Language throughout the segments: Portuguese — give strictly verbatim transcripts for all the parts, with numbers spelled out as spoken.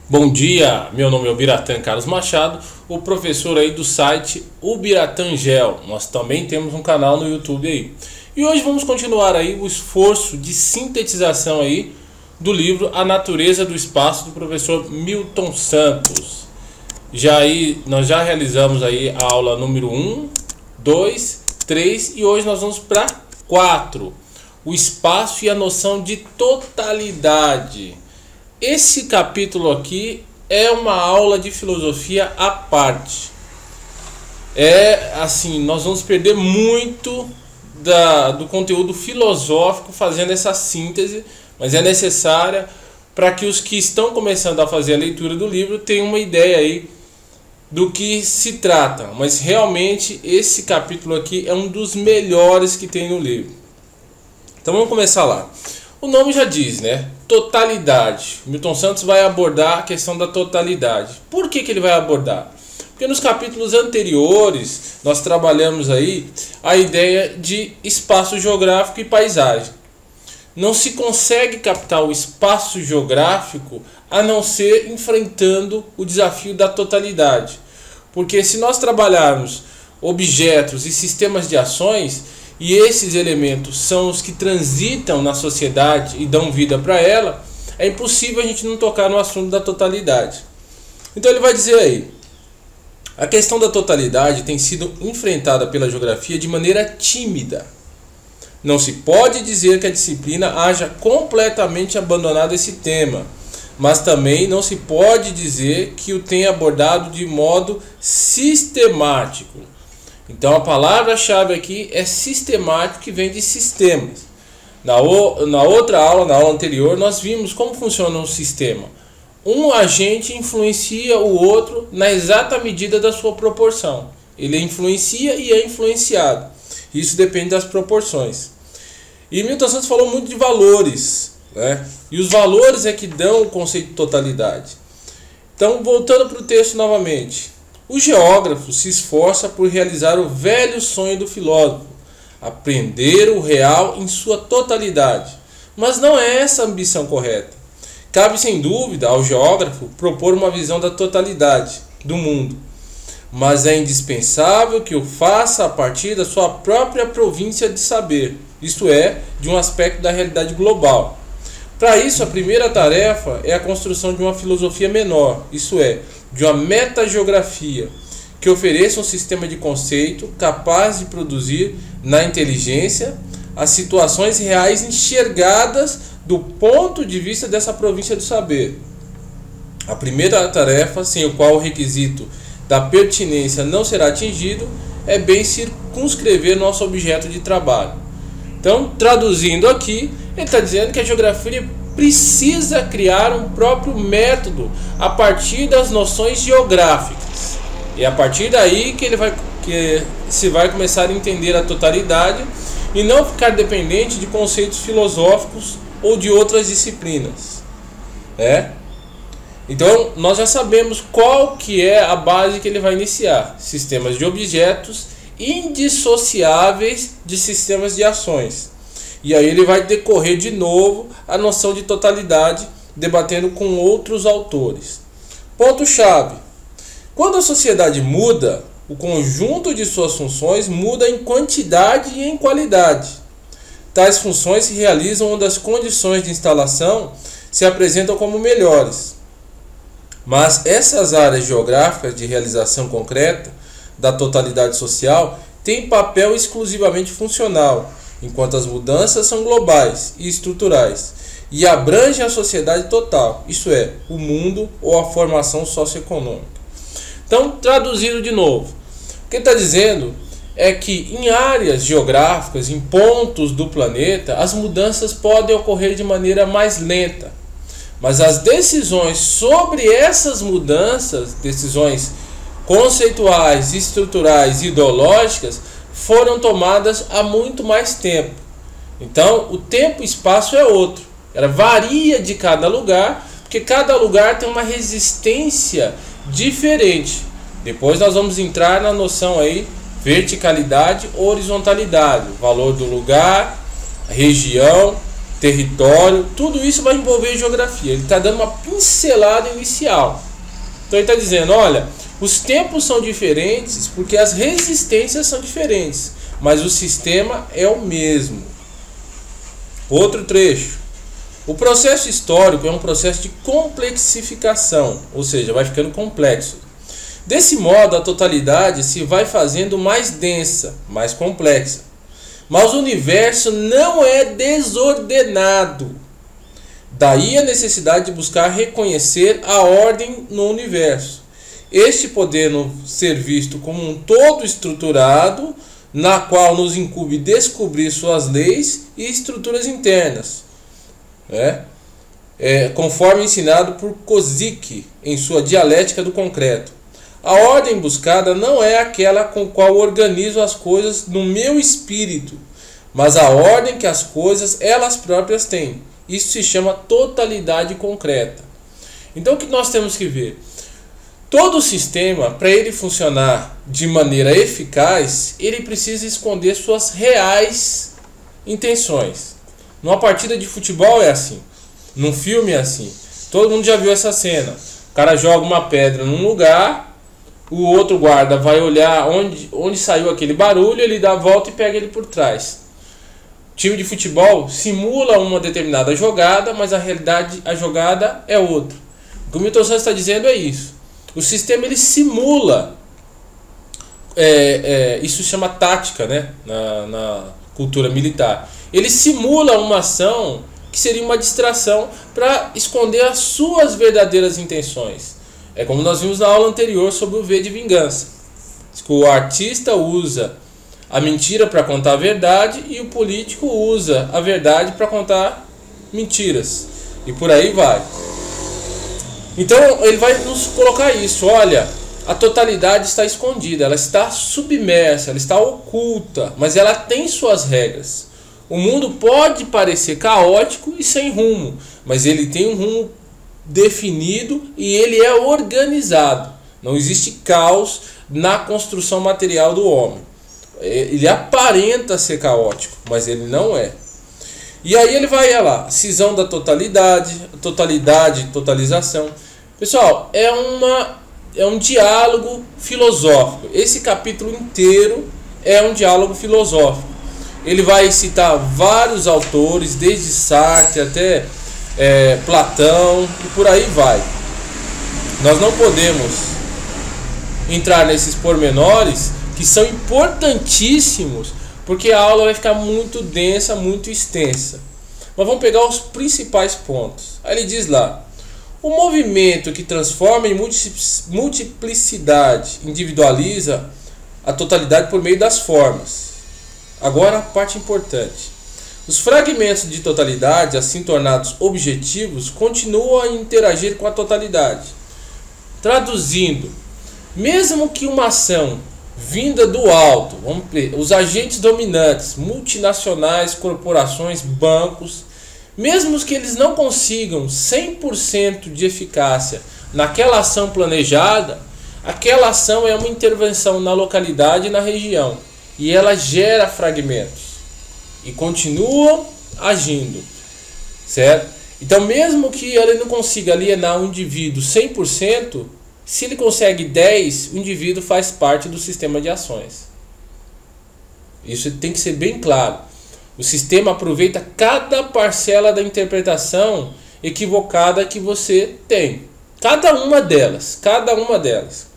Bom dia, meu nome é Ubiratã Carlos Machado, o professor aí do site Ubiratangel. Nós também temos um canal no YouTube aí. E hoje vamos continuar aí o esforço de sintetização aí do livro A Natureza do Espaço do professor Milton Santos. Já aí nós já realizamos aí a aula número um, dois, três e hoje nós vamos para quatro. O espaço e a noção de totalidade. Esse capítulo aqui é uma aula de filosofia à parte. É assim, nós vamos perder muito da, do conteúdo filosófico fazendo essa síntese, mas é necessária para que os que estão começando a fazer a leitura do livro tenham uma ideia aí do que se trata. Mas realmente esse capítulo aqui é um dos melhores que tem no livro. Então vamos começar lá. O nome já diz, né? Totalidade. Milton Santos vai abordar a questão da totalidade. Por que que ele vai abordar? Porque nos capítulos anteriores nós trabalhamos aí a ideia de espaço geográfico e paisagem. Não se consegue captar o espaço geográfico a não ser enfrentando o desafio da totalidade. Porque se nós trabalharmos objetos e sistemas de ações, e esses elementos são os que transitam na sociedade e dão vida para ela, é impossível a gente não tocar no assunto da totalidade. Então ele vai dizer aí: a questão da totalidade tem sido enfrentada pela geografia de maneira tímida. Não se pode dizer que a disciplina haja completamente abandonado esse tema, mas também não se pode dizer que o tenha abordado de modo sistemático. Então a palavra-chave aqui é sistemático, que vem de sistemas. Na, o, na outra aula, na aula anterior, nós vimos como funciona um sistema. Um agente influencia o outro na exata medida da sua proporção. Ele influencia e é influenciado. Isso depende das proporções. E Milton Santos falou muito de valores, né? E os valores é que dão o conceito de totalidade. Então, voltando para o texto novamente. O geógrafo se esforça por realizar o velho sonho do filósofo, aprender o real em sua totalidade. Mas não é essa a ambição correta. Cabe sem dúvida ao geógrafo propor uma visão da totalidade do mundo, mas é indispensável que o faça a partir da sua própria província de saber, isto é, de um aspecto da realidade global. Para isso, a primeira tarefa é a construção de uma filosofia menor, isto é, de uma metageografia, que ofereça um sistema de conceito capaz de produzir na inteligência as situações reais enxergadas do ponto de vista dessa província do saber. A primeira tarefa, sem o qual o requisito da pertinência não será atingido, é bem circunscrever nosso objeto de trabalho. Então, traduzindo aqui, ele está dizendo que a geografia precisa criar um próprio método a partir das noções geográficas. E é a partir daí que ele vai que se vai começar a entender a totalidade e não ficar dependente de conceitos filosóficos ou de outras disciplinas. É? Então, nós já sabemos qual que é a base que ele vai iniciar: sistemas de objetos indissociáveis de sistemas de ações. E aí ele vai decorrer de novo a noção de totalidade, debatendo com outros autores. Ponto-chave: quando a sociedade muda, o conjunto de suas funções muda em quantidade e em qualidade. Tais funções se realizam onde as condições de instalação se apresentam como melhores. Mas essas áreas geográficas de realização concreta da totalidade social têm papel exclusivamente funcional, enquanto as mudanças são globais e estruturais e abrangem a sociedade total, isto é, o mundo ou a formação socioeconômica. Então, traduzindo de novo, o que ele está dizendo é que em áreas geográficas, em pontos do planeta, as mudanças podem ocorrer de maneira mais lenta, mas as decisões sobre essas mudanças, decisões conceituais, estruturais e ideológicas, foram tomadas há muito mais tempo. Então, o tempo e espaço é outro. Ela varia de cada lugar, porque cada lugar tem uma resistência diferente. Depois nós vamos entrar na noção aí verticalidade, horizontalidade, o valor do lugar, região território, tudo isso vai envolver geografia. Ele está dando uma pincelada inicial. Então ele está dizendo, olha, os tempos são diferentes porque as resistências são diferentes, mas o sistema é o mesmo. Outro trecho. O processo histórico é um processo de complexificação, ou seja, vai ficando complexo. Desse modo, a totalidade se vai fazendo mais densa, mais complexa. Mas o universo não é desordenado. Daí a necessidade de buscar reconhecer a ordem no universo. Este podendo ser visto como um todo estruturado, na qual nos incumbe descobrir suas leis e estruturas internas. É, é, conforme ensinado por Kozik em sua Dialética do Concreto. A ordem buscada não é aquela com qual organizo as coisas no meu espírito, mas a ordem que as coisas elas próprias têm. Isso se chama totalidade concreta. Então o que nós temos que ver? Todo sistema, para ele funcionar de maneira eficaz, ele precisa esconder suas reais intenções. Numa partida de futebol é assim, num filme é assim. Todo mundo já viu essa cena. O cara joga uma pedra num lugar, o outro guarda vai olhar onde, onde saiu aquele barulho, ele dá a volta e pega ele por trás. O time de futebol simula uma determinada jogada, mas a realidade, a jogada é outra. O que o Milton Santos está dizendo é isso. O sistema ele simula, é, é, isso se chama tática, né? na, na cultura militar. Ele simula uma ação que seria uma distração para esconder as suas verdadeiras intenções. É como nós vimos na aula anterior sobre o V de vingança. O artista usa a mentira para contar a verdade e o político usa a verdade para contar mentiras. E por aí vai. Então ele vai nos colocar isso. Olha, a totalidade está escondida, ela está submersa, ela está oculta, mas ela tem suas regras. O mundo pode parecer caótico e sem rumo, mas ele tem um rumo definido e ele é organizado. Não existe caos na construção material do homem. Ele aparenta ser caótico, mas ele não é. E aí ele vai lá, cisão da totalidade, totalidade, totalização. Pessoal, é, uma, é um diálogo filosófico. Esse capítulo inteiro é um diálogo filosófico. Ele vai citar vários autores, desde Sartre até é, Platão e por aí vai. Nós não podemos entrar nesses pormenores que são importantíssimos, porque a aula vai ficar muito densa, muito extensa. Mas vamos pegar os principais pontos. Aí ele diz lá: o movimento que transforma em multiplicidade individualiza a totalidade por meio das formas. Agora a parte importante. Os fragmentos de totalidade, assim tornados objetivos, continuam a interagir com a totalidade. Traduzindo, mesmo que uma ação vinda do alto, vamos ver, os agentes dominantes, multinacionais, corporações, bancos, mesmo que eles não consigam cem por cento de eficácia naquela ação planejada, aquela ação é uma intervenção na localidade e na região, e ela gera fragmentos e continua agindo, certo? Então, mesmo que ele não consiga alienar um indivíduo cem por cento, se ele consegue dez por cento, o indivíduo faz parte do sistema de ações. Isso tem que ser bem claro. O sistema aproveita cada parcela da interpretação equivocada que você tem. Cada uma delas, cada uma delas.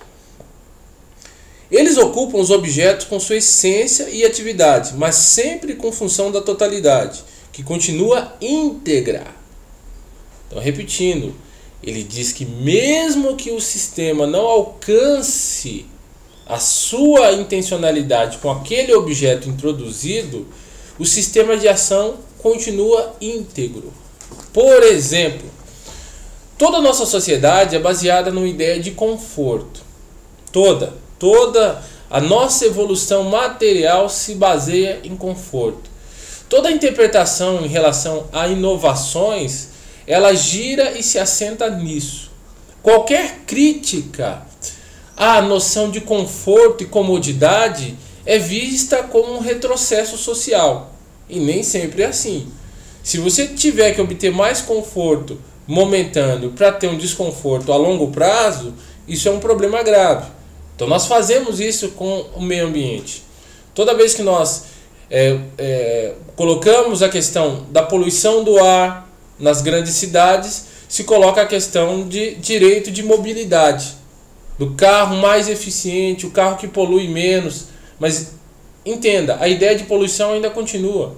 Eles ocupam os objetos com sua essência e atividade, mas sempre com função da totalidade, que continua íntegra. Então, repetindo, ele diz que mesmo que o sistema não alcance a sua intencionalidade com aquele objeto introduzido, o sistema de ação continua íntegro. Por exemplo, toda a nossa sociedade é baseada numa ideia de conforto. Toda, toda a nossa evolução material se baseia em conforto. Toda a interpretação em relação a inovações, ela gira e se assenta nisso. Qualquer crítica à noção de conforto e comodidade é vista como um retrocesso social. E nem sempre é assim. Se você tiver que obter mais conforto momentâneo para ter um desconforto a longo prazo, isso é um problema grave. Então nós fazemos isso com o meio ambiente. Toda vez que nós é, é, colocamos a questão da poluição do ar nas grandes cidades, se coloca a questão de direito de mobilidade, do carro mais eficiente, o carro que polui menos. Mas entenda, a ideia de poluição ainda continua.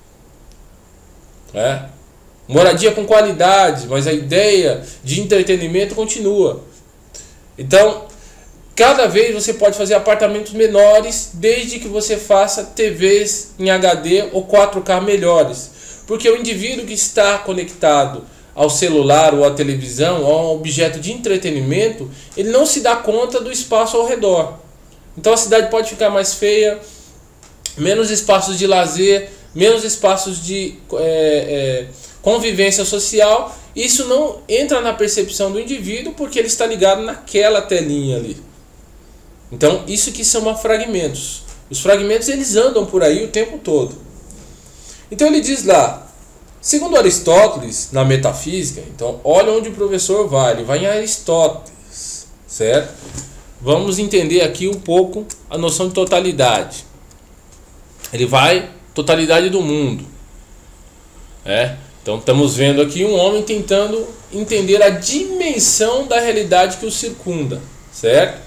É. Moradia com qualidade, mas a ideia de entretenimento continua. Então, cada vez você pode fazer apartamentos menores, desde que você faça T Vs em H D ou quatro K melhores. Porque o indivíduo que está conectado ao celular ou à televisão, ou a um objeto de entretenimento, ele não se dá conta do espaço ao redor. Então a cidade pode ficar mais feia, menos espaços de lazer, menos espaços de é, é, convivência social. Isso não entra na percepção do indivíduo porque ele está ligado naquela telinha ali. Então isso que são fragmentos. Os fragmentos eles andam por aí o tempo todo. Então ele diz lá, segundo Aristóteles, na metafísica, então olha onde o professor vai, ele vai em Aristóteles, certo? Vamos entender aqui um pouco a noção de totalidade. Ele vai, totalidade do mundo. É? Então estamos vendo aqui um homem tentando entender a dimensão da realidade que o circunda, certo?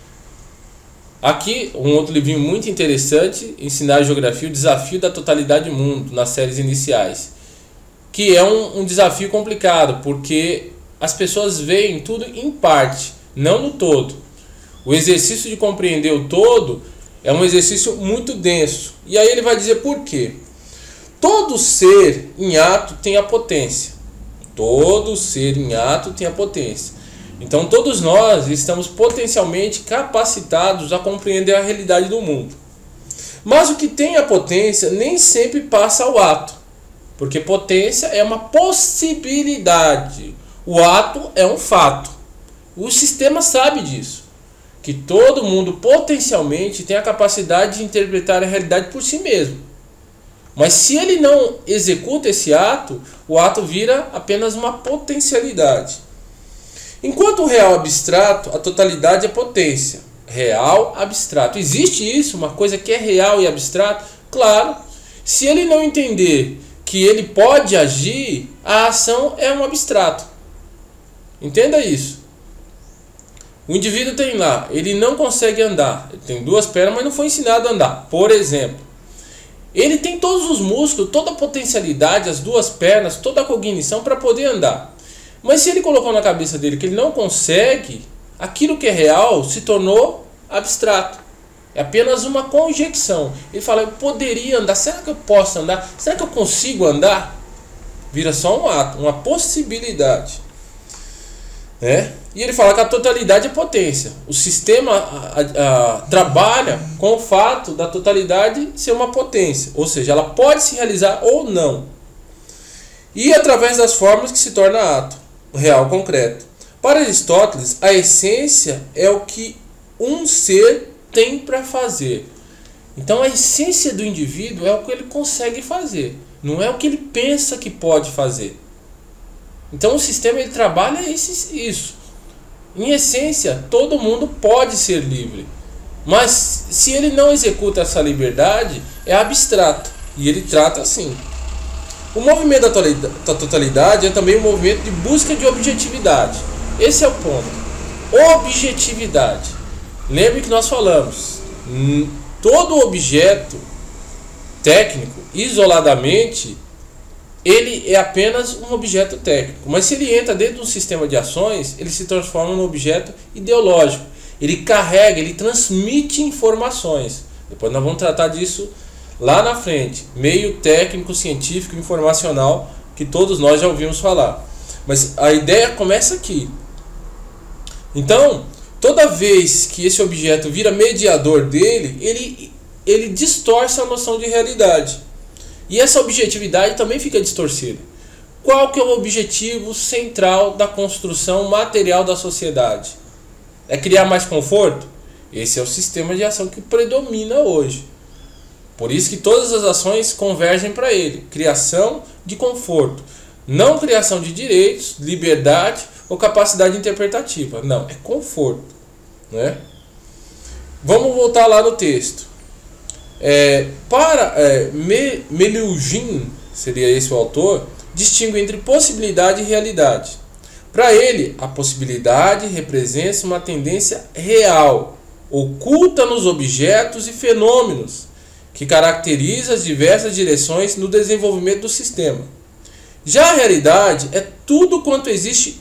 Aqui um outro livrinho muito interessante, Ensinar Geografia, o Desafio da Totalidade do Mundo, nas séries iniciais. Que é um, um desafio complicado, porque as pessoas veem tudo em parte, não no todo. O exercício de compreender o todo é um exercício muito denso. E aí ele vai dizer por quê. Todo ser em ato tem a potência. Todo ser em ato tem a potência. Então todos nós estamos potencialmente capacitados a compreender a realidade do mundo. Mas o que tem a potência nem sempre passa ao ato. Porque potência é uma possibilidade. O ato é um fato. O sistema sabe disso. Que todo mundo potencialmente tem a capacidade de interpretar a realidade por si mesmo. Mas se ele não executa esse ato, o ato vira apenas uma potencialidade. Enquanto o real abstrato, a totalidade é potência. Real, abstrato. Existe isso, uma coisa que é real e abstrato? Claro. Se ele não entender que ele pode agir, a ação é um abstrato. Entenda isso. O indivíduo tem lá, ele não consegue andar. Ele tem duas pernas, mas não foi ensinado a andar. Por exemplo, ele tem todos os músculos, toda a potencialidade, as duas pernas, toda a cognição para poder andar. Mas se ele colocou na cabeça dele que ele não consegue, aquilo que é real se tornou abstrato. É apenas uma conjecção. Ele fala, eu poderia andar, será que eu posso andar? Será que eu consigo andar? Vira só um ato, uma possibilidade. É? E ele fala que a totalidade é potência. O sistema a, a, a, trabalha com o fato da totalidade ser uma potência. Ou seja, ela pode se realizar ou não. E através das formas que se torna ato, real, concreto. Para Aristóteles, a essência é o que um ser tem para fazer. Então a essência do indivíduo é o que ele consegue fazer. Não é o que ele pensa que pode fazer. Então o sistema ele trabalha isso. Em essência, todo mundo pode ser livre. Mas se ele não executa essa liberdade, é abstrato. E ele trata assim. O movimento da totalidade é também um movimento de busca de objetividade. Esse é o ponto. Objetividade. Lembre que nós falamos, todo objeto técnico, isoladamente, ele é apenas um objeto técnico. Mas se ele entra dentro de um sistema de ações, ele se transforma num objeto ideológico. Ele carrega, ele transmite informações. Depois nós vamos tratar disso lá na frente. Meio técnico, científico, informacional, que todos nós já ouvimos falar. Mas a ideia começa aqui. Então, toda vez que esse objeto vira mediador dele, ele, ele distorce a noção de realidade. E essa objetividade também fica distorcida. Qual que é o objetivo central da construção material da sociedade? É criar mais conforto? Esse é o sistema de ação que predomina hoje. Por isso que todas as ações convergem para ele. Criação de conforto. Não criação de direitos, liberdade ou capacidade interpretativa. Não, é conforto. Né? Vamos voltar lá no texto. É, para é, Me, Meliugin, seria esse o autor, distingue entre possibilidade e realidade. Para ele, a possibilidade representa uma tendência real, oculta nos objetos e fenômenos, que caracteriza as diversas direções no desenvolvimento do sistema. Já a realidade é tudo quanto existe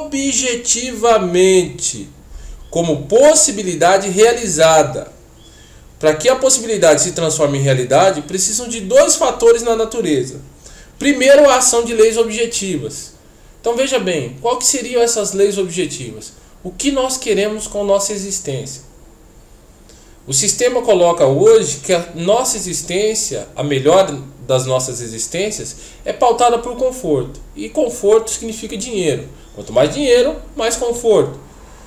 objetivamente, como possibilidade realizada. Para que a possibilidade se transforme em realidade, precisam de dois fatores na natureza. Primeiro, a ação de leis objetivas. Então veja bem, qual que seriam essas leis objetivas? O que nós queremos com nossa existência? O sistema coloca hoje que a nossa existência, a melhor das nossas existências, é pautada por conforto. E conforto significa dinheiro. Quanto mais dinheiro, mais conforto.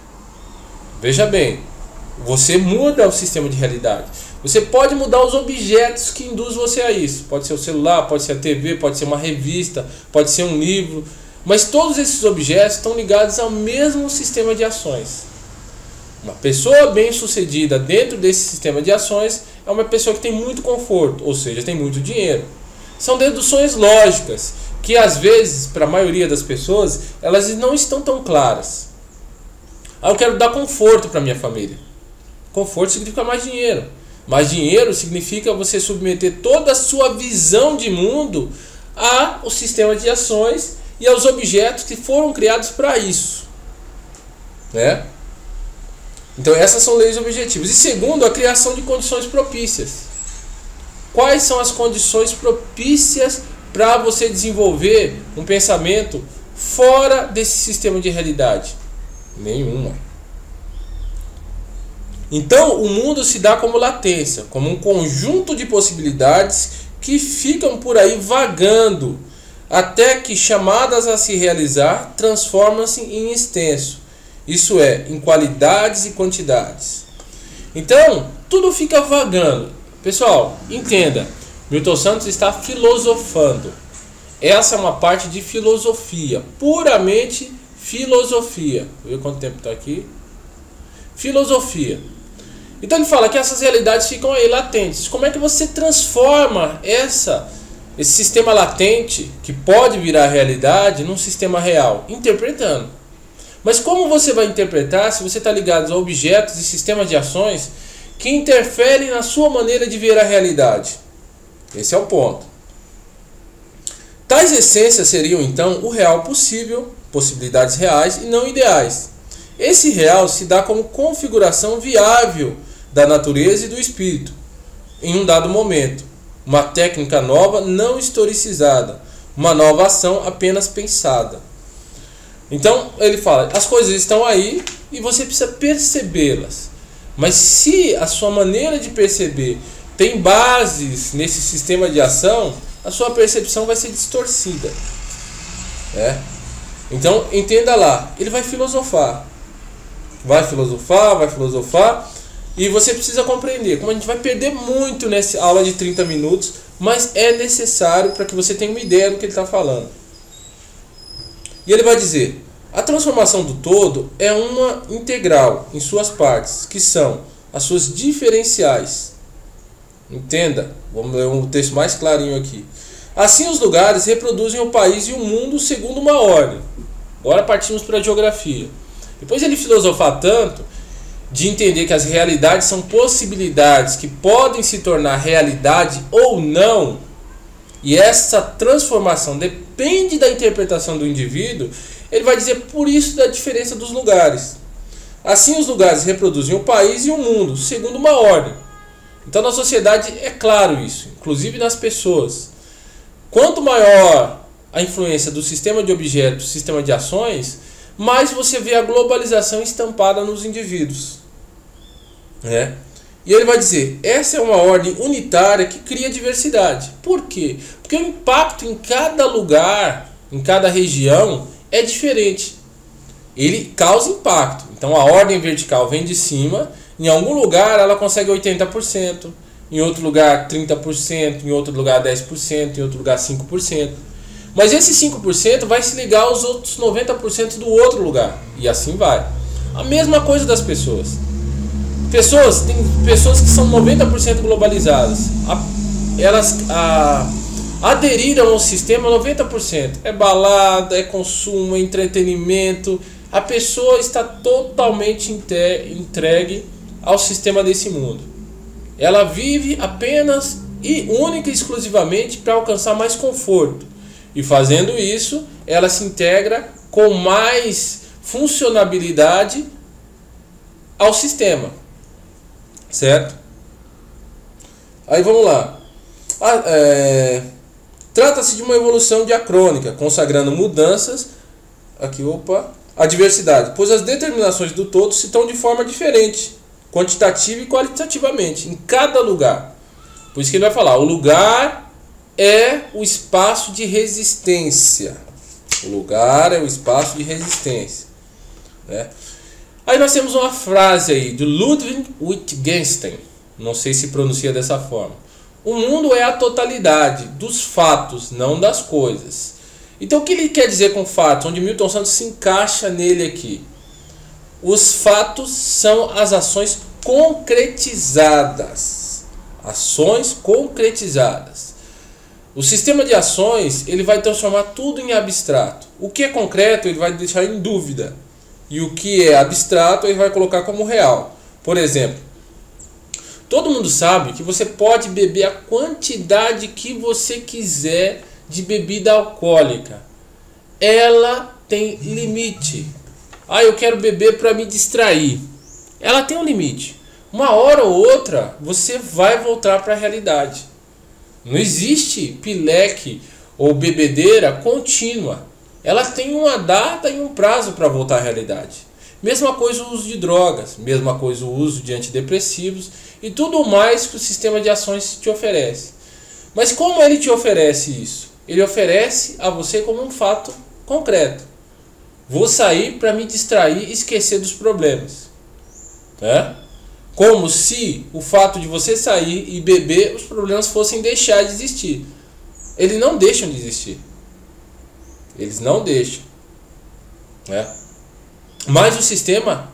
Veja bem, você muda o sistema de realidade. Você pode mudar os objetos que induzem você a isso. Pode ser o celular, pode ser a T V, pode ser uma revista, pode ser um livro. Mas todos esses objetos estão ligados ao mesmo sistema de ações. Uma pessoa bem-sucedida dentro desse sistema de ações é uma pessoa que tem muito conforto, ou seja, tem muito dinheiro. São deduções lógicas que às vezes, para a maioria das pessoas, elas não estão tão claras. Ah, eu quero dar conforto para minha família. Conforto significa mais dinheiro. Mais dinheiro significa você submeter toda a sua visão de mundo ao sistema de ações e aos objetos que foram criados para isso. Né? Então essas são leis objetivas. E segundo, a criação de condições propícias. Quais são as condições propícias para você desenvolver um pensamento fora desse sistema de realidade? Nenhuma. Então o mundo se dá como latência, como um conjunto de possibilidades que ficam por aí vagando, até que, chamadas a se realizar, transformam-se em extenso. Isso é, em qualidades e quantidades. Então, tudo fica vagando. Pessoal, entenda, Milton Santos está filosofando. Essa é uma parte de filosofia, puramente filosofia. Vou ver quanto tempo está aqui. Filosofia. Então ele fala que essas realidades ficam aí latentes. Como é que você transforma essa, esse sistema latente, que pode virar realidade, num sistema real? Interpretando. Mas como você vai interpretar se você está ligado a objetos e sistemas de ações que interferem na sua maneira de ver a realidade? Esse é o ponto. Tais essências seriam então o real possível, possibilidades reais e não ideais. Esse real se dá como configuração viável da natureza e do espírito, em um dado momento. Uma técnica nova não historicizada, uma nova ação apenas pensada. Então ele fala, as coisas estão aí e você precisa percebê-las. Mas se a sua maneira de perceber tem bases nesse sistema de ação, a sua percepção vai ser distorcida. É? Então entenda lá, ele vai filosofar. Vai filosofar, vai filosofar. E você precisa compreender, como a gente vai perder muito nessa aula de trinta minutos, mas é necessário para que você tenha uma ideia do que ele está falando. E ele vai dizer, a transformação do todo é uma integral em suas partes, que são as suas diferenciais. Entenda, vamos ler um texto mais clarinho aqui. Assim os lugares reproduzem o país e o mundo segundo uma ordem. Agora partimos para a geografia. Depois ele filosofar tanto, de entender que as realidades são possibilidades que podem se tornar realidade ou não, e essa transformação depende da interpretação do indivíduo, ele vai dizer por isso da diferença dos lugares. Assim os lugares reproduzem o país e o mundo, segundo uma ordem. Então na sociedade é claro isso, inclusive nas pessoas. Quanto maior a influência do sistema de objetos, sistema de ações, mais você vê a globalização estampada nos indivíduos. É. E ele vai dizer, essa é uma ordem unitária que cria diversidade. Por quê? Porque o impacto em cada lugar, em cada região, é diferente. Ele causa impacto. Então a ordem vertical vem de cima, em algum lugar ela consegue oitenta por cento, em outro lugar trinta por cento, em outro lugar dez por cento, em outro lugar cinco por cento. Mas esse cinco por cento vai se ligar aos outros noventa por cento do outro lugar. E assim vai. A mesma coisa das pessoas. Pessoas, tem pessoas que são noventa por cento globalizadas. Elas a, aderiram ao sistema noventa por cento. É balada, é consumo, é entretenimento. A pessoa está totalmente entregue ao sistema desse mundo. Ela vive apenas e única e exclusivamente para alcançar mais conforto. E fazendo isso, ela se integra com mais funcionabilidade ao sistema. Certo? Aí vamos lá. Ah, é... Trata-se de uma evolução diacrônica, consagrando mudanças. Aqui, opa. A diversidade, pois as determinações do todo se dão de forma diferente, quantitativa e qualitativamente, em cada lugar. Por isso que ele vai falar, o lugar é o espaço de resistência. O lugar é o espaço de resistência. Né? Aí nós temos uma frase aí do Ludwig Wittgenstein, não sei se pronuncia dessa forma. O mundo é a totalidade dos fatos, não das coisas. Então o que ele quer dizer com fatos? Onde Milton Santos se encaixa nele aqui. Os fatos são as ações concretizadas. Ações concretizadas. O sistema de ações ele vai transformar tudo em abstrato. O que é concreto ele vai deixar em dúvida. E o que é abstrato ele vai colocar como real. Por exemplo, todo mundo sabe que você pode beber a quantidade que você quiser de bebida alcoólica. Ela tem limite. Ah, eu quero beber para me distrair. Ela tem um limite. Uma hora ou outra você vai voltar para a realidade. Não existe pileque ou bebedeira contínua. Ela tem uma data e um prazo para voltar à realidade. Mesma coisa o uso de drogas, mesma coisa o uso de antidepressivos e tudo mais que o sistema de ações te oferece. Mas como ele te oferece isso? Ele oferece a você como um fato concreto. Vou sair para me distrair e esquecer dos problemas. Né? Como se o fato de você sair e beber, os problemas fossem deixar de existir. Eles não deixam de existir. Eles não deixam. Né? Mas o sistema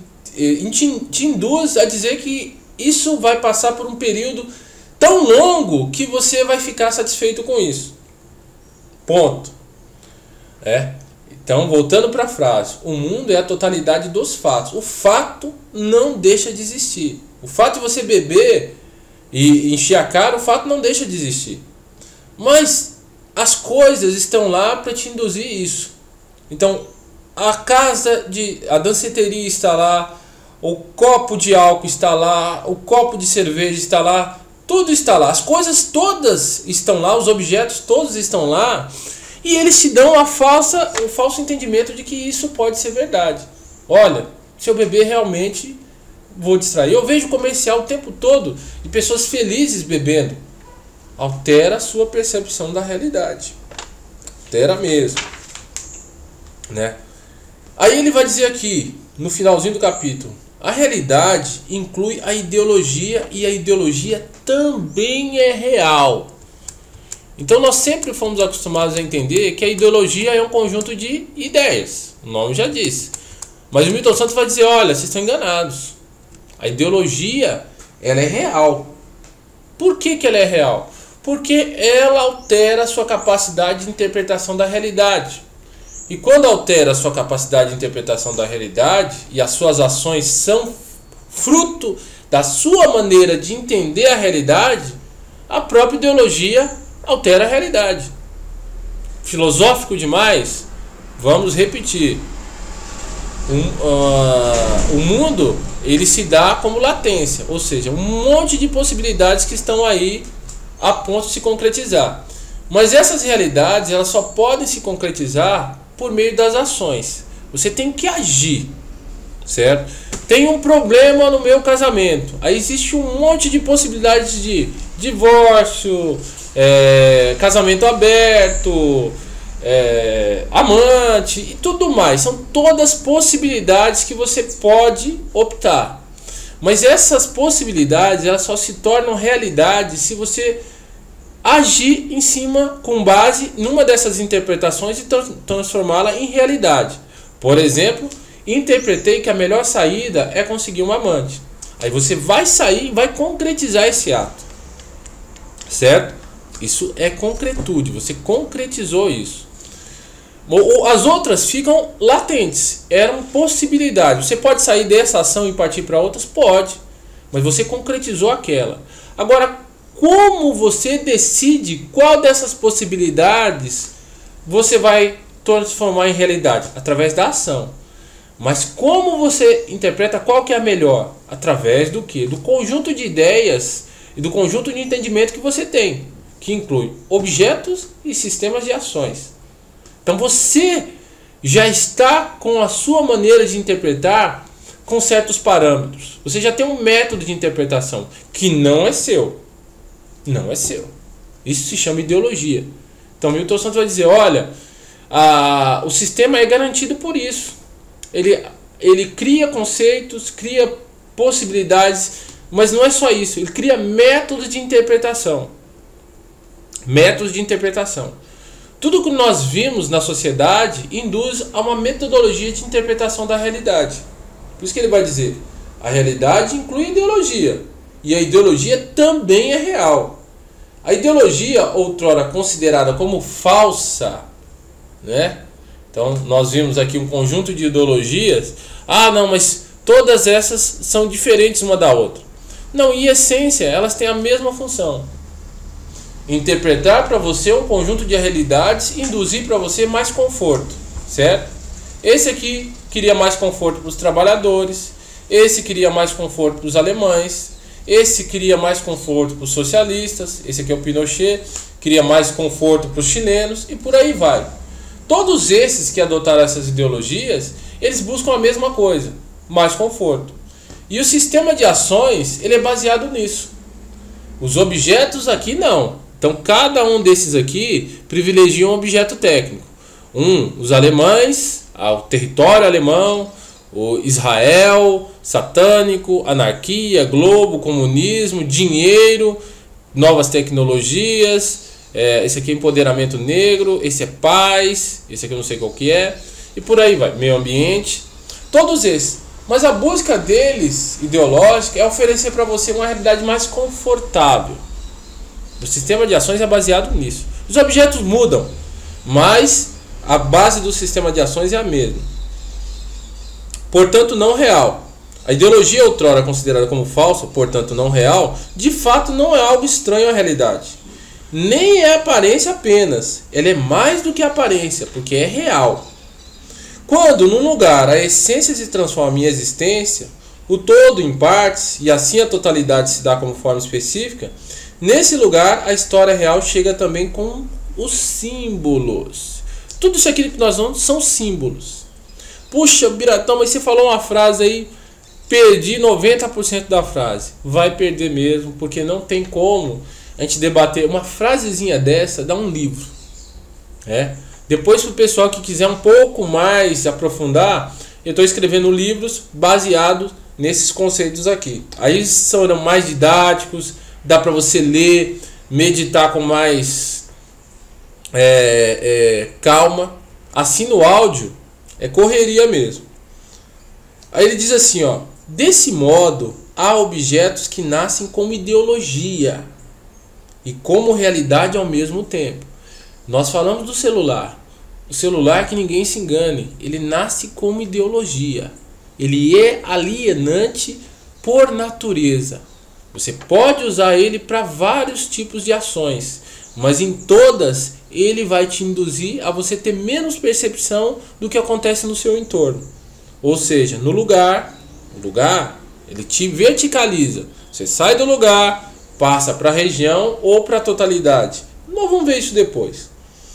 te induz a dizer que isso vai passar por um período tão longo que você vai ficar satisfeito com isso. Ponto. É. Então, voltando para a frase, o mundo é a totalidade dos fatos. O fato não deixa de existir. O fato de você beber e encher a cara, o fato não deixa de existir. Mas as coisas estão lá para te induzir isso. Então, a casa de a danceteria está lá, o copo de álcool está lá, o copo de cerveja está lá, tudo está lá. As coisas todas estão lá, os objetos todos estão lá. E eles te dão a falsa, o falso entendimento de que isso pode ser verdade. Olha, se eu beber realmente vou distrair. Eu vejo comercial o tempo todo de pessoas felizes bebendo. Altera a sua percepção da realidade. Altera mesmo. Né? Aí ele vai dizer aqui, no finalzinho do capítulo, a realidade inclui a ideologia e a ideologia também é real. Então nós sempre fomos acostumados a entender que a ideologia é um conjunto de ideias. O nome já disse. Mas o Milton Santos vai dizer, olha, vocês estão enganados. A ideologia, ela é real. Por que que ela é real? Porque ela altera a sua capacidade de interpretação da realidade. E quando altera a sua capacidade de interpretação da realidade e as suas ações são fruto da sua maneira de entender a realidade, a própria ideologia altera a realidade. Filosófico demais? Vamos repetir. Um, uh, o mundo ele se dá como latência, ou seja, um monte de possibilidades que estão aí a ponto de se concretizar. Mas essas realidades elas só podem se concretizar por meio das ações. Você tem que agir, certo? Tem um problema no meu casamento. Aí existe um monte de possibilidades de divórcio, é, casamento aberto, é, amante e tudo mais. São todas possibilidades que você pode optar. Mas essas possibilidades, elas só se tornam realidade se você agir em cima, com base numa dessas interpretações e transformá-la em realidade. Por exemplo, interpretei que a melhor saída é conseguir um amante. Aí você vai sair e vai concretizar esse ato. Certo? Isso é concretude, você concretizou isso. As outras ficam latentes, eram possibilidades. Você pode sair dessa ação e partir para outras? Pode, mas você concretizou aquela. Agora, como você decide qual dessas possibilidades você vai transformar em realidade? Através da ação. Mas como você interpreta qual que é a melhor? Através do quê? Do conjunto de ideias e do conjunto de entendimento que você tem, que inclui objetos e sistemas de ações. Então você já está com a sua maneira de interpretar com certos parâmetros. Você já tem um método de interpretação que não é seu. Não é seu. Isso se chama ideologia. Então Milton Santos vai dizer, olha, a, o sistema é garantido por isso. Ele, ele cria conceitos, cria possibilidades, mas não é só isso. Ele cria métodos de interpretação. Métodos de interpretação. Tudo que nós vimos na sociedade induz a uma metodologia de interpretação da realidade. Por isso que ele vai dizer, a realidade inclui ideologia. E a ideologia também é real. A ideologia, outrora considerada como falsa, né? Então nós vimos aqui um conjunto de ideologias. Ah, não, mas todas essas são diferentes uma da outra. Não, em essência, elas têm a mesma função. Interpretar para você um conjunto de realidades e induzir para você mais conforto, certo? Esse aqui queria mais conforto para os trabalhadores, esse queria mais conforto para os alemães, esse queria mais conforto para os socialistas, esse aqui é o Pinochet, queria mais conforto para os chilenos e por aí vai. Todos esses que adotaram essas ideologias, eles buscam a mesma coisa, mais conforto. E o sistema de ações, ele é baseado nisso. Os objetos aqui não. Então cada um desses aqui privilegia um objeto técnico. Um, os alemães, o território alemão, o Israel, satânico, anarquia, globo, comunismo, dinheiro, novas tecnologias, é, esse aqui é empoderamento negro, esse é paz, esse aqui eu não sei qual que é, e por aí vai, meio ambiente, todos esses. Mas a busca deles, ideológica, é oferecer para você uma realidade mais confortável. O sistema de ações é baseado nisso. Os objetos mudam, mas a base do sistema de ações é a mesma. Portanto, não real. A ideologia outrora considerada como falsa, portanto não real, de fato não é algo estranho à realidade. Nem é aparência apenas. Ela é mais do que aparência, porque é real. Quando, num lugar, a essência se transforma em existência, o todo em partes, e assim a totalidade se dá como forma específica, nesse lugar a história real chega também com os símbolos. Tudo isso aqui que nós vamos são símbolos. Puxa, Biratão, mas você falou uma frase aí, perdi noventa por cento da frase. Vai perder mesmo, porque não tem como a gente debater uma frasezinha dessa, dá um livro. É. Depois, para o pessoal que quiser um pouco mais aprofundar, eu estou escrevendo livros baseados nesses conceitos aqui. Aí são mais didáticos, dá para você ler, meditar com mais é, é, calma. Assim no áudio é correria mesmo. Aí ele diz assim, ó, desse modo há objetos que nascem como ideologia e como realidade ao mesmo tempo. Nós falamos do celular. O celular, que ninguém se engane, ele nasce como ideologia. Ele é alienante por natureza. Você pode usar ele para vários tipos de ações, mas em todas ele vai te induzir a você ter menos percepção do que acontece no seu entorno. Ou seja, no lugar, no lugar, ele te verticaliza. Você sai do lugar, passa para a região ou para a totalidade. Nós vamos ver isso depois.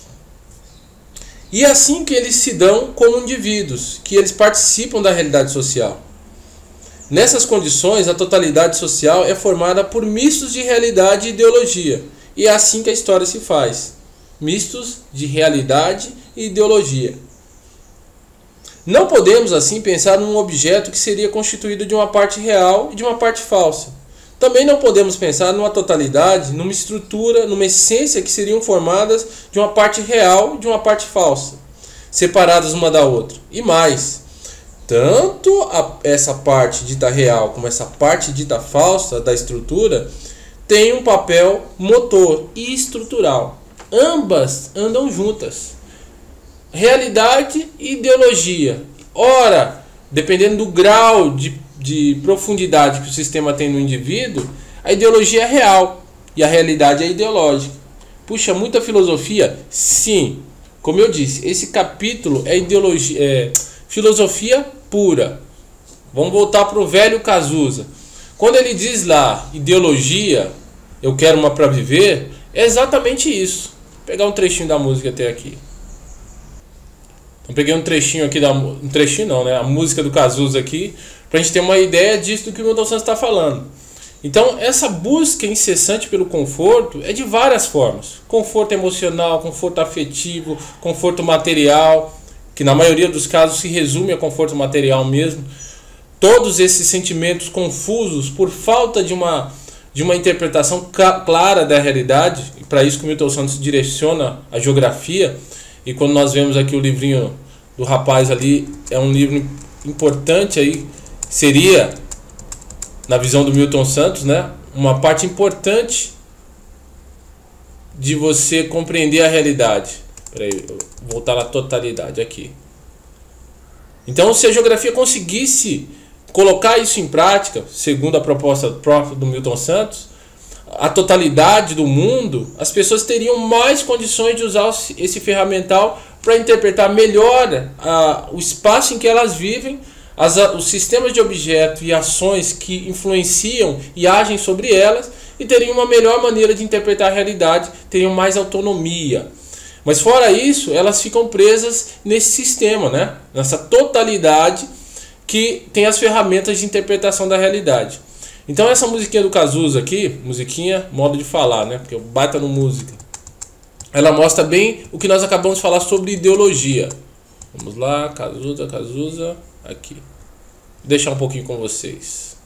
E é assim que eles se dão como indivíduos, que eles participam da realidade social. Nessas condições, a totalidade social é formada por mistos de realidade e ideologia. E é assim que a história se faz. Mistos de realidade e ideologia. Não podemos assim pensar num objeto que seria constituído de uma parte real e de uma parte falsa. Também não podemos pensar numa totalidade, numa estrutura, numa essência que seriam formadas de uma parte real e de uma parte falsa, separadas uma da outra. E mais, tanto a, essa parte dita real como essa parte dita falsa da estrutura tem um papel motor e estrutural. Ambas andam juntas. Realidade e ideologia. Ora, dependendo do grau de, de profundidade que o sistema tem no indivíduo, a ideologia é real e a realidade é ideológica. Puxa, muita filosofia? Sim. Como eu disse, esse capítulo é, ideologia, é filosofia pura. Vamos voltar para o velho Cazuza. Quando ele diz lá, ideologia, eu quero uma para viver, é exatamente isso. Vou pegar um trechinho da música até aqui. Então peguei um trechinho aqui, da, um trechinho não, né? A música do Cazuza aqui, para a gente ter uma ideia disso do que o Milton Santos está falando. Então essa busca incessante pelo conforto é de várias formas. Conforto emocional, conforto afetivo, conforto material, que na maioria dos casos se resume a conforto material mesmo. Todos esses sentimentos confusos por falta de uma, de uma interpretação clara da realidade, e para isso que o Milton Santos direciona a geografia. E quando nós vemos aqui o livrinho do rapaz ali, é um livro importante aí, seria, na visão do Milton Santos, né, uma parte importante de você compreender a realidade. Peraí, vou voltar na totalidade aqui. Então, se a geografia conseguisse colocar isso em prática, segundo a proposta própria do Milton Santos, a totalidade do mundo, as pessoas teriam mais condições de usar esse ferramental para interpretar melhor a, o espaço em que elas vivem, as, os sistemas de objetos e ações que influenciam e agem sobre elas, e teriam uma melhor maneira de interpretar a realidade, teriam mais autonomia. Mas fora isso, elas ficam presas nesse sistema, né? Nessa totalidade que tem as ferramentas de interpretação da realidade. Então essa musiquinha do Cazuza aqui, musiquinha, modo de falar, né? Porque eu bato no música. Ela mostra bem o que nós acabamos de falar sobre ideologia. Vamos lá, Cazuza, Cazuza, aqui. Vou deixar um pouquinho com vocês.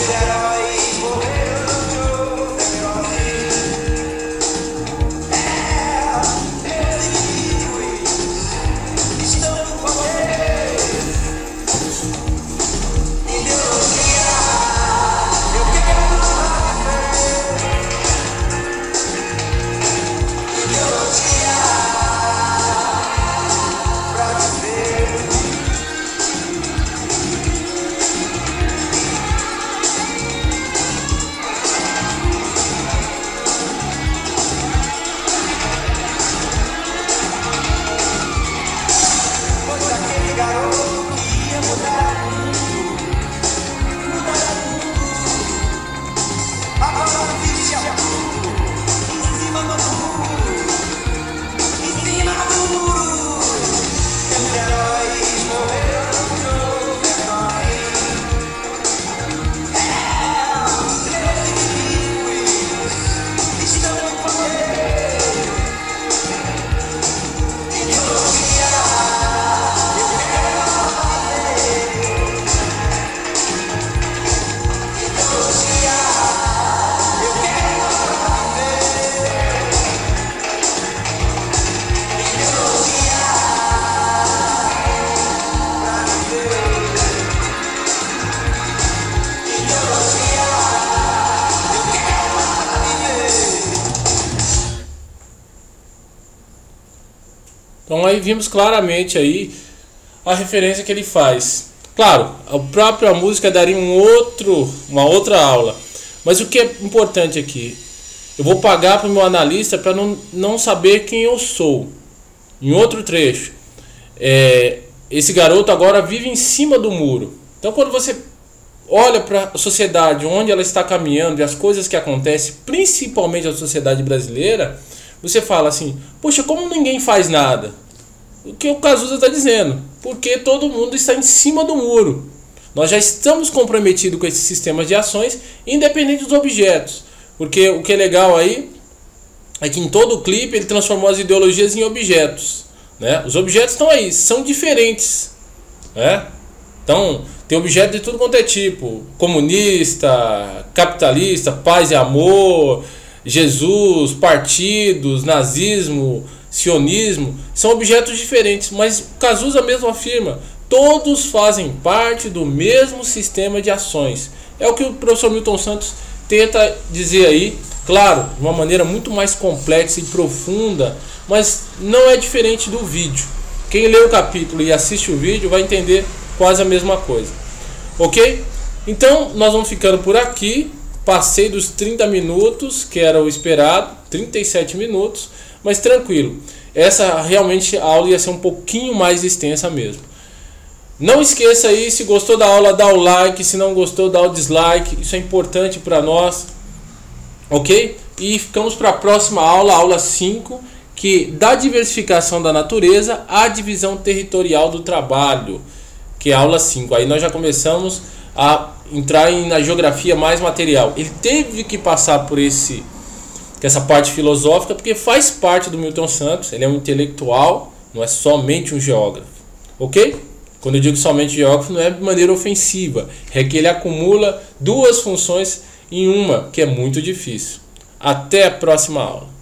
Então aí vimos claramente aí a referência que ele faz. Claro, a própria música daria um outro, uma outra aula. Mas o que é importante aqui? Eu vou pagar para o meu analista para não, não saber quem eu sou. Em outro trecho, é, esse garoto agora vive em cima do muro. Então quando você olha para a sociedade, onde ela está caminhando e as coisas que acontecem, principalmente a sociedade brasileira, você fala assim, poxa, como ninguém faz nada? O que o Cazuza está dizendo? Porque todo mundo está em cima do muro. Nós já estamos comprometidos com esses sistemas de ações, independente dos objetos. Porque o que é legal aí é que em todo o clipe ele transformou as ideologias em objetos, né? Os objetos estão aí, são diferentes, né? Então, tem objeto de tudo quanto é tipo. Comunista, capitalista, paz e amor, Jesus, partidos, nazismo, sionismo. São objetos diferentes, mas Cazuza mesmo afirma, todos fazem parte do mesmo sistema de ações. É o que o professor Milton Santos tenta dizer aí, claro, de uma maneira muito mais complexa e profunda, mas não é diferente do vídeo. Quem lê o capítulo e assiste o vídeo vai entender quase a mesma coisa. Ok? Então nós vamos ficando por aqui. Passei dos trinta minutos, que era o esperado, trinta e sete minutos, mas tranquilo. Essa realmente a aula ia ser um pouquinho mais extensa mesmo. Não esqueça aí, se gostou da aula, dá o like, se não gostou, dá o dislike, isso é importante para nós, ok? E ficamos para a próxima aula, aula cinco, que da diversificação da natureza à divisão territorial do trabalho, que é a aula cinco. Aí nós já começamos a entrar em, na geografia mais material. Ele teve que passar por esse, essa parte filosófica, porque faz parte do Milton Santos, ele é um intelectual, não é somente um geógrafo, ok? Quando eu digo somente geógrafo, não é de maneira ofensiva, é que ele acumula duas funções em uma, que é muito difícil. Até a próxima aula.